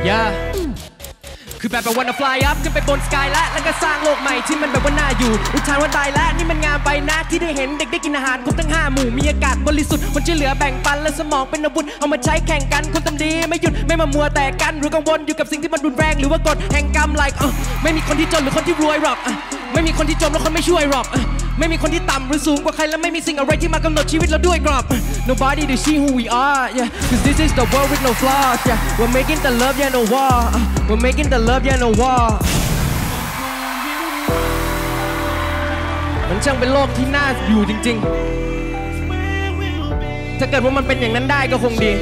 yeah คือแบบวันน่ะ fly up ขึ้นไปบนสกายแล้วก็สร้างโลกใหม่ที่มันแบบว่าน่าอยู่อุทานว่าตายแล้วนี่มันงามไปนะที่ได้เห็นเด็กได้กินอาหารครบทั้ง5 หมู่มีอากาศบริสุทธิ์คนช่วยเหลือแบ่งปันและสมองเป็นอาวุธเอามาใช้แข่งกันคนทำดีไม่หยุดไม่มามัวแต่กันหรือกังวลอยู่กับสิ่งที่มันรุนแรงหรือว่ากฎแห่งกรรม like ไม่มีคนที่จนหรือคนที่รวยหรอกไม่มีคนที่จมและคนไม่ช่วยหรอกไม่มีคนที่ต่ำหรือสูงกว่าใครและไม่มีสิ่งอะไรที่มากำหนดชีวิตเราด้วยกรอบ Nobody to see who we are yeah cause this is the world with no flaws yeah we're making the love yeah no war we're making the love yeah no war มันช่างเป็นโลกที่น่าอยู่จริงๆถ้าเกิดว่ามันเป็นอย่างนั้นได้ก็คงดี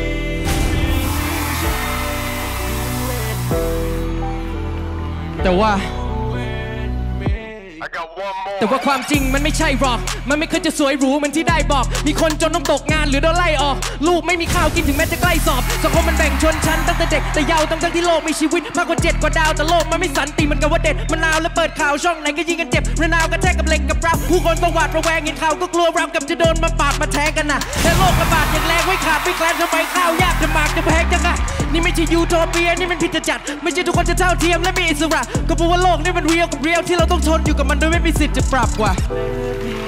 แต่ว่าความจริงมันไม่ใช่หรอกมันไม่เคยจะสวยหรูเหมือนที่ได้บอกมีคนจนต้องตกงานหรือโดนไล่ออกลูกไม่มีข้าวกินถึงแม้จะใกล้สอบสังคมมันแบ่งชนชั้นตั้งแต่เด็กแต่ยาวตั้งที่โลกมีชีวิตมากกว่า7 กว่าดาวแต่โลกมันไม่สันติมันกับว่าเด็ดมันนาวและเปิดข่าวช่องไหนก็ยิงกันเจ็บระนาวกระแทกกับเหล็กกับรับผู้คนต้องหวาดระแวงเห็นข่าวก็กลัวเรากับจะโดนมาปาดมาแทงกันนะแต่โลกระบาดอย่างแรงไม่ขาดไม่แคลนทำไมข้าวยากจะมากจะแพงจังอะนี่ไม่ใช่ยูโทเปียนี่มันพิจจัดไม่ใช่ทุกคนจะเท่าเทียมและมีอิสระก็เพราะว่าโลกนี่มันเรียลกับเรียลที่เราต้องทนอยู่กับมันโดยไม่มีสิทธิ์จะปรับกว่า